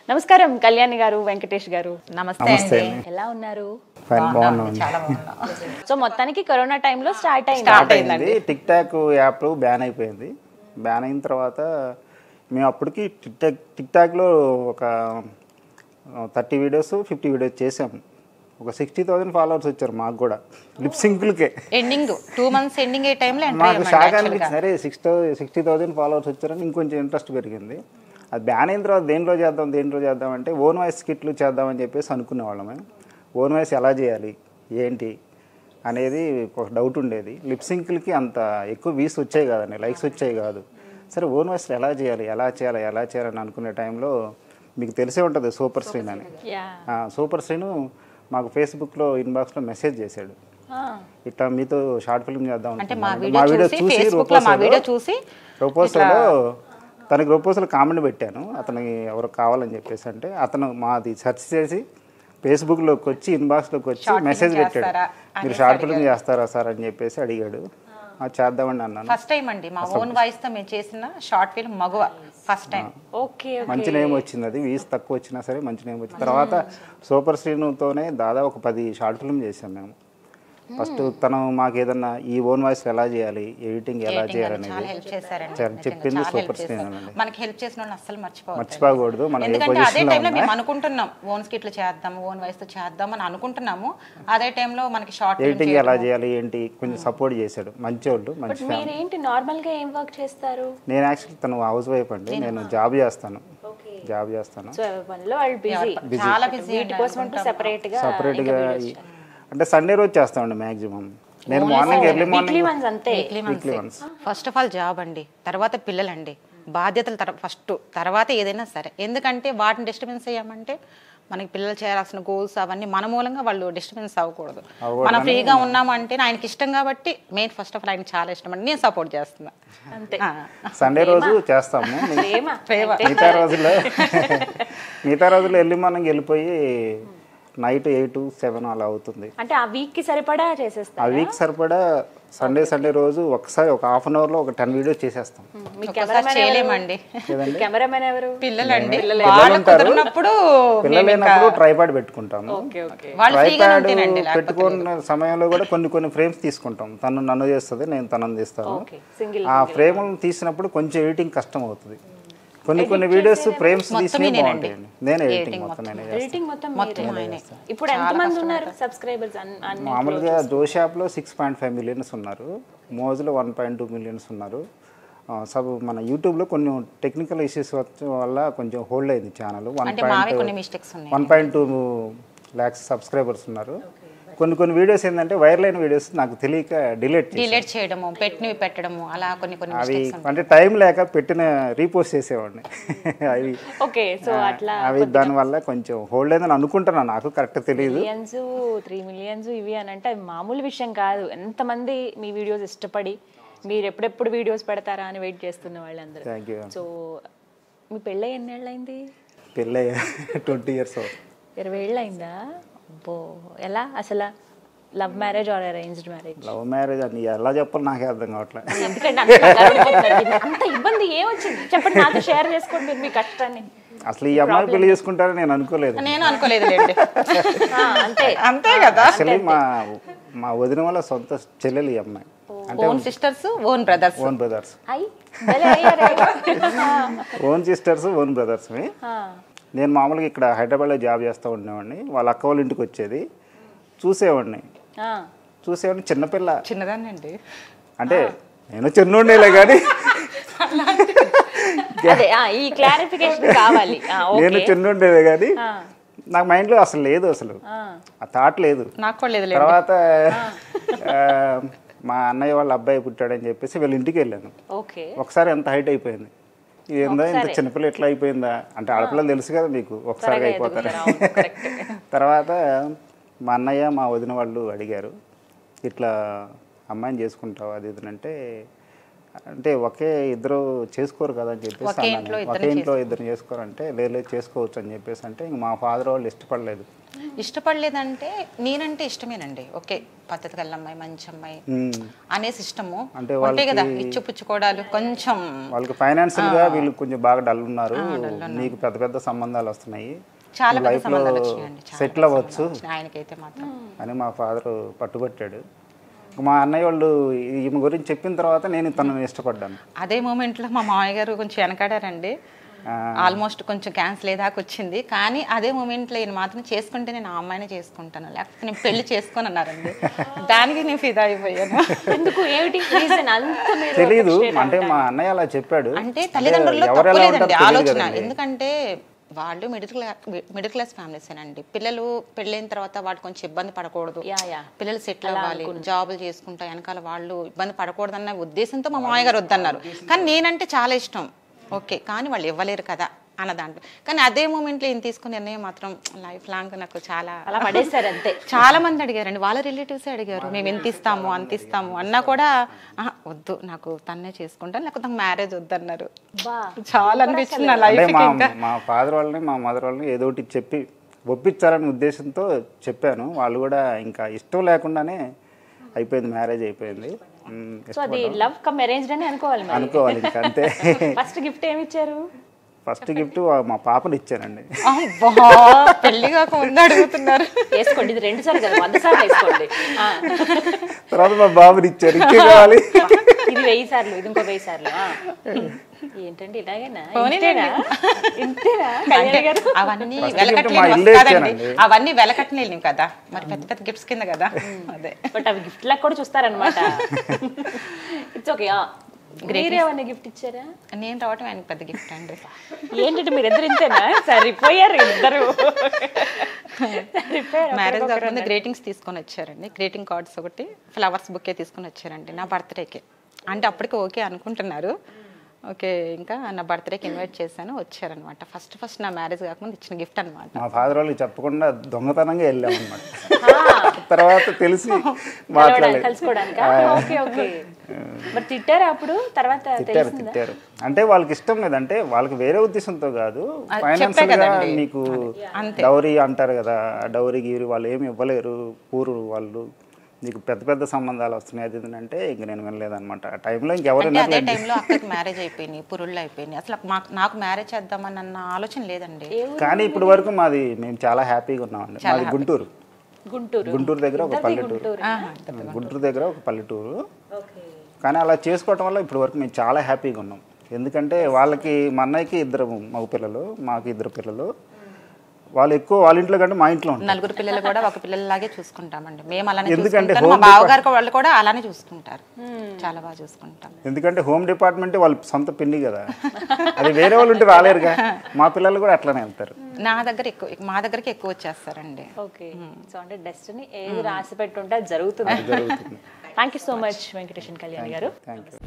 నమస్కారం కళ్యాణి గారు, వెంకటేష్ గారు. నమస్తే అండి. ఎలా ఉన్నారు? చాలా బాగున్నాం. సో మొత్తానికి కరోనా టైంలో స్టార్ట్ అయింది. టిక్ టాక్ యాప్ బ్యాన్ అయిపోయింది. బ్యాన్ అయిన తర్వాత మేము అప్పటికి టిక్ టాక్లో ఒక 30 వీడియోస్ 50 వీడియోస్ చేసాము. ఒక 60,000 ఫాలోవర్స్ వచ్చారు మాకు కూడా లిప్సింక్లకే. ఎండింగ్ 2 months ఎండింగ్ ఏ టైంలో మాకు షాక్ అనిపించింది. సరే 60,000 ఫాలోవర్స్ వచ్చారని ఇంకొంచెం ఇంట్రెస్ట్ పెరిగింది. అది బ్యాన్ అయిన తర్వాత దేంట్లో చేద్దాం అంటే ఓన్ వాయిస్ స్కిట్లు చేద్దామని చెప్పేసి అనుకునేవాళ్ళమే. ఓన్ వాయిస్ ఎలా చేయాలి ఏంటి అనేది ఒక డౌట్ ఉండేది. లిప్సింక్లకి అంత ఎక్కువ వ్యూస్ వచ్చాయి కాదండి, లైక్స్ వచ్చాయి కాదు. సరే ఓన్ వాయిస్లో ఎలా చేయాలని అనుకునే టైంలో మీకు తెలిసే ఉంటుంది సూపర్ స్క్రీన్ అని. సూపర్ స్క్రీన్ మాకు ఫేస్బుక్లో ఇన్బాక్స్లో మెసేజ్ చేశాడు, ఇట్లా మీతో షార్ట్ ఫిల్మ్ చేద్దాం. మా వీడియో చూసి ప్రపోజల్లో తనకి ప్రపోజల్ కామెంట్ పెట్టాను, అతనికి ఎవరు కావాలని చెప్పేసి. అంటే అతను మాది సెర్చ్ చేసి ఫేస్బుక్లోకి వచ్చి ఇన్బాక్స్లోకి వచ్చి మెసేజ్ పెట్టాడు, మీరు షార్ట్ ఫిల్మ్ చేస్తారా సార్ అని చెప్పేసి అడిగాడు. చేద్దామని అన్నాను. ఫస్ట్ టైం అండి మా ఓన్ వాయిస్ తో మేము చేసిన short film Maguva first time. Okay, మంచి నేమ్ వచ్చింది. అది వ్యూస్ తక్కువ వచ్చినా సరే మంచి నేమ్ వచ్చింది. తర్వాత సూపర్ శ్రీనుతోనే దాదాపు ఒక 10 షార్ట్ ఫిల్మ్ చేసాం మేము. ఫస్ట్ తను మాకు ఏదన్నా ఈ ఓన్ వాయిస్ ఎలా చేయాలి, ఎడిటింగ్ ఎలా చేయాలనేది చెప్పింది సూపర్ స్క్రీన్ అండి. మనకి హెల్ప్ చేసిన వాళ్ళని అస్సలు మర్చిపోకూడదు. మనం ఎందుకంటే అదే టైంలో మేము అనుకుంటున్నాం ఓన్ స్కిట్లు చేద్దాం, ఓన్ వాయిస్ తో చేద్దాం అని అనుకుంటున్నాము. అదే టైంలో మనకి షార్ట్ ఎడిటింగ్ ఎలా చేయాలి ఏంటి కొంచెం సపోర్ట్ చేశాడు. మంచోళ్ళు, మంచి ఫ్యామిలీ. ఏంటి నార్మల్ గా ఏం వర్క్ చేస్తారు? నేను యాక్చువల్లీ తను హౌస్ వైఫ్ అండి, నేను జాబ్ చేస్తాను. సో పనిలో వాళ్ళు బిజీ, చాలా బిజీ. సెపరేట్ గా అంటే సండే రోజు చేస్తామండి మ్యాక్సిమం. నేను morning early morning first of all job అండి, తర్వాత పిల్లలండి, బాధ్యతలు ఫస్ట్, తర్వాత ఏదైనా సరే. ఎందుకంటే వాటిని డిస్టర్బెన్స్ అయ్యామంటే మనకి పిల్లలు చేయాల్సిన గోల్స్ అవన్నీ మన మూలంగా వాళ్ళు డిస్టర్బెన్స్ అవ్వకూడదు. మనం ఫ్రీగా ఉన్నామంటే ఆయనకి ఇష్టం కాబట్టి మెయిన్ ఫస్ట్ ఆఫ్ ఆల్ ఆయనకి చాలా ఇష్టం అండి, నేను సపోర్ట్ చేస్తున్నా. అంతే. సండే రోజు చేస్తాము. మిగతా రోజుల్లో ఎర్లీ మార్నింగ్ వెళ్ళిపోయి నైట్ 8, 7 అలా అవుతుంది. అంటే ఆ వీక్ కి సరిపడా చేసేస్తాం. ఆ వీక్ సరిపడా సండే రోజు ఒకసారి ఒక హాఫ్ అన్ అవర్ లో ఒక 10 వీడియోస్ చేసేస్తాం. కెమెరామెన్ ఎవరు? పిల్లలండి. పిల్లలు లేనప్పుడు ట్రైపాడ్ పెట్టుకుంటాము. ట్రైపాడ్ పెట్టుకున్న సమయంలో కూడా కొన్ని ఫ్రేమ్స్ తీసుకుంటాం. తను నన్ను చేస్తుంది, నేను తనను తీస్తాను. ఆ ఫ్రేమ్ తీసినప్పుడు కొంచెం ఎడిటింగ్ కష్టం అవుతుంది. కొన్ని వీడియోస్ ఫ్రేమ్స్ తీసి బాగుంటాయండి. నేను ఎడిటింగ్ మొత్తం ఇప్పుడు ఎంతమంది ఉన్నారు సబ్స్క్రైబర్స్? మామూలుగా జోష్ యాప్లో 6.5 మిలియన్స్ ఉన్నారు, మోజ్లో 1.2 మిలియన్స్ ఉన్నారు. మన యూట్యూబ్లో కొన్ని టెక్నికల్ ఇష్యూస్ వల్ల కొంచెం హోల్డ్ అయింది ఛానల్. 1.2 lakhs సబ్స్క్రైబర్స్ ఉన్నారు. కొన్ని వీడియోస్ ఏంటంటే వైరల్ అయిన వీడియోస్ నాకు తెలియక డిలీట్ చేయడము, పెట్టడము, అలా కొన్ని అవి అంటే టైం లేక పెట్టిన రీపోస్ట్ చేసేవాడిని. అవి దానివల్ల కొంచెం హోల్డ్ అయిందని అనుకుంటున్నాను, నాకు కరెక్ట్ తెలియదు. 3 millions ఇవి అని అంటే మామూలు విషయం కాదు. ఎంతమంది మీ వీడియోస్ ఇష్టపడి మీరు ఎప్పుడెప్పుడు వీడియోస్ పెడతారా అని వెయిట్ చేస్తున్న వాళ్ళందరూ. Thank you. సో మీ పెళ్ళి ఎన్నేళ్ళైంది? పెళ్ళి 20 years. 20 ఏళ్ళు అయిందా? అబ్బో, ఎలా అసలు? Love marriage or arranged marriage? Love marriage అని ఎలా చెప్పాలి నాకే అర్థం కావట్లేదు. ఎందుకంటే అంత ఇబ్బంది ఏమొచ్చింది చెప్పండి, నాతో షేర్ చేసుకోండి మీరు మీ కష్టాన్ని. అసలు ఈ అమ్మాయి పెళ్లి చేసుకుంటారని నేను అనుకోలేదు. అంతే కదా. యాక్చువల్లీ మా వదిన వాళ్ళ సొంత చెల్లెలు ఈ అమ్మాయి. Own sisters own brothers. Own sisters own brothers. నేను మామూలుగా ఇక్కడ హైదరాబాద్లో జాబ్ చేస్తూ ఉండేవాడిని. వాళ్ళ అక్క వాళ్ళ ఇంటికి వచ్చేది, చూసేవాడిని. చిన్నదాన్ని అండి, అంటే నేను చిన్నోడేలే కానీ నేను చిన్నోడేలే కానీ నాకు మైండ్లో అసలు లేదు, అసలు ఆ థాట్ లేదు. తర్వాత మా అన్నయ్య వాళ్ళ అబ్బాయి పుట్టాడని చెప్పేసి వీళ్ళ ఇంటికి వెళ్ళాను. ఒకసారి ఎంత హైట్ అయిపోయింది, ఏందో ఇంత చిన్నపిల్ల ఎట్లా అయిపోయిందా అంటే, ఆడపిల్లలు తెలుసు కదా మీకు, ఒకసారిగా అయిపోతారు. తర్వాత మా అన్నయ్య మా వదిన వాళ్ళు అడిగారు, ఇట్లా అమ్మాయిని చేసుకుంటావు అది ఇది అంటే ఒకే ఇద్దరు చేసుకోరు కదా అని చెప్పేసి అన్నాను. ఒకే ఇంట్లో ఇద్దరు చేసుకోరంటే లేదు చేసుకోవచ్చు అని చెప్పేసి అంటే ఇంక మా ఫాదర్ వాళ్ళు ఇష్టపడలేదు. ఇష్టపడలేదంటే నేనంటే ఇష్టమేనండి. ఓకే, పద్ధతి గల అమ్మాయి, మంచి అమ్మాయి అనేసి ఇష్టము అంటే కదా. ఇచ్చు పుచ్చుకోవడాలు కొంచెం వాళ్ళకి ఫైనాన్షియల్ గా వీళ్ళు కొంచెం బాగా డల్ ఉన్నారు, నీకు పెద్ద పెద్ద సంబంధాలు వస్తున్నాయి, చాలా పెద్ద లైఫ్ లో సంబంధాలు వచ్చినాయండి, సెటిల్ అవ్వచ్చు ఆయనకైతే మాత్రం అని మా ఫాదర్ పట్టుబట్టాడు. మా అన్నయ్య వాళ్ళు ఈమె గురించి చెప్పిన తర్వాత నేను తనని ఇష్టపడ్డాను. అదే మూమెంట్లో మా మామయ్య గారు కొంచెం వెనకాడారండి. ఆల్మోస్ట్ కొంచెం క్యాన్సిల్ అయ్యేదాకా వచ్చింది. కానీ అదే మూమెంట్లో ఈయన మాత్రం చేసుకుంటే నేను ఆ అమ్మాయినే చేసుకుంటాను, లేకపోతే నేను పెళ్లి చేసుకొని అన్నారండి. దానికి నేను ఫిదా అయిపోయాను. ఎందుకు, ఏమిటి రీజన్? అంత తెలీదు అంటే మా అన్నయ్య అలా చెప్పాడు. అంటే తల్లిదండ్రుల్లో తప్పలేదండి ఆలోచన. ఎందుకంటే వాళ్ళు మిడిల్ క్లాస్ ఫ్యామిలీసేనండి. పిల్లలు పెళ్ళైన తర్వాత వాళ్ళు కొంచెం ఇబ్బంది పడకూడదు, పిల్లలు సెటిల్ అవ్వాలి, జాబులు చేసుకుంటా వెనకాల వాళ్ళు ఇబ్బంది పడకూడదన్న ఉద్దేశంతో మా మామయ్య గారు వద్దన్నారు. కానీ నేనంటే చాలా ఇష్టం, ఓకే, కానీ వాళ్ళు ఇవ్వలేరు కదా అన్న దాంట్లో. కానీ అదే మూమెంట్లో ఈయన తీసుకుని నిర్ణయం మాత్రం లైఫ్ లాంగ్ నాకు చాలా అలా పడేశారు అంతే. చాలా మంది అడిగారండి, వాళ్ళ రిలేటివ్సే అడిగారు, మేము ఎంత ఇస్తాము అంత ఇస్తాము అన్నా కూడా వద్దు, నాకు తన్నే చేసుకుంటాను, లేకపోతే మ్యారేజ్ వద్దన్నారు. చాలా అనిపించింది నా లైఫ్. మా ఫాదర్ వాళ్ళని మా మదర్ వాళ్ళని ఏదో ఒకటి చెప్పి ఒప్పించాలనే ఉద్దేశంతో చెప్పాను. వాళ్ళు కూడా ఇంకా ఇష్టం లేకుండానే అయిపోయింది, మ్యారేజ్ అయిపోయింది. సో అది లవ్ కమ్ అరేంజ్డ్ అని అనుకోవాలి ఇంకా అంతే. ఫస్ట్ గిఫ్ట్ ఏమి ఇచ్చారు? ఫస్ట్ గిఫ్ట్ మా పాపని ఇచ్చానండి. పెళ్లి కాక ముందు అడుగుతున్నారు. వేసుకోండి, ఇది 2 సార్లు కదా, 100 సార్లు వేసుకోండి. తర్వాత మా బాబుని ఇచ్చారు, ఇచ్చేయాలి. ఇది 1000 సార్లు, ఇది ఇంకో 1000 సార్లు. ఏంటండి ఇలాగేనా? అవన్నీ వెలకట్లేని అవన్నీ వెలకట్లేని కదా, మరి పెద్ద పెద్ద గిఫ్ట్స్ కింద కదా. అదే బట్ అవి గిఫ్ట్ లాగా కూడా చూస్తారనమాట. It's okay. మీరేమన్నా గిఫ్ట్ ఇచ్చారా? నేను రావటం ఆయనకి పెద్ద గిఫ్ట్ అండి. ఏంటంటే మీరు ఇద్దరు ఇంతేనా? సరిపోయారు ఇద్దరు. మ్యారేజ్ కాకముందు గ్రీటింగ్స్ తీసుకొని వచ్చారండి, గ్రీటింగ్ కార్డ్స్ ఒకటి, ఫ్లవర్స్ బుక్కే తీసుకొని వచ్చారండి నా బర్త్డేకి. అంటే అప్పటికి ఓకే అనుకుంటున్నారు. ఓకే, ఇంకా నా బర్త్డేకి ఇన్వైట్ చేశాను, వచ్చారనమాట. ఫస్ట్ నా మ్యారేజ్ కాకముందు ఇచ్చిన గిఫ్ట్ అనమాట. మా ఫాదర్ వాళ్ళకి చెప్పకుండా దొంగతనంగా వెళ్ళాం అనమాట. తర్వాత తెలిసి తిట్టారు అప్పుడు? తర్వాత తిట్టారు. అంటే వాళ్ళకి ఇష్టం లేదంటే వాళ్ళకి వేరే ఉద్దేశంతో కాదు, ఫైనాన్షియల్ గా నీకు డౌరీ అంటారు కదా, డౌరీ గీరి వాళ్ళు ఏమి ఇవ్వలేరు, పూరు వాళ్ళు, నీకు పెద్ద పెద్ద సంబంధాలు వస్తున్నాయి అది అంటే ఇంక నేను వినలేదన్నమాట. ఆ టైంలో ఇంకెవరైనా అదే టైంలో అక్కడికి మ్యారేజ్ అయిపోయినాయి, పురుళ్ళు అయిపోయినాయి, అసలు నాకు మ్యారేజ్ చేద్దామని అన్న ఆలోచన లేదండి. కానీ ఇప్పటి వరకు మేము చాలా హ్యాపీగా ఉన్నామండి. మాది గుంటూరు దగ్గర ఒక పల్లెటూరు, గుంటూరు దగ్గర ఒక పల్లెటూరు. కానీ అలా చేసుకోవటం వల్ల ఇప్పటి వరకు మేము చాలా హ్యాపీగా ఉన్నాం. ఎందుకంటే వాళ్ళకి, మా అన్నయ్యకి 2 మగ పిల్లలు, మాకు 2 పిల్లలు. వాళ్ళు ఎక్కువ వాళ్ళ ఇంట్లో కంటే మా ఇంట్లో ఉంటారు. 4 పిల్లలు కూడా ఒక పిల్లలాగే చూసుకుంటామండి మేము. అలానే ఎందుకంటే మా బావగారు వాళ్ళు కూడా అలానే చూసుకుంటారు, చాలా బాగా చూసుకుంటాం. ఎందుకంటే హోమ్ డిపార్ట్మెంట్ వాళ్ళు సొంత పిండి కదా, అది వేరే వాళ్ళు ఉంటే రాలేరుగా. మా పిల్లలు కూడా అట్లానే వెళ్తారు. మా దగ్గరికి ఎక్కువ వచ్చేస్తారండి. ఓకే, సో అంటే డెస్టినీ ఏది రాసి పెట్టుంటే అది జరుగుతుంది. Thank you so much Venkatesh Kalyani గారు. Thank you.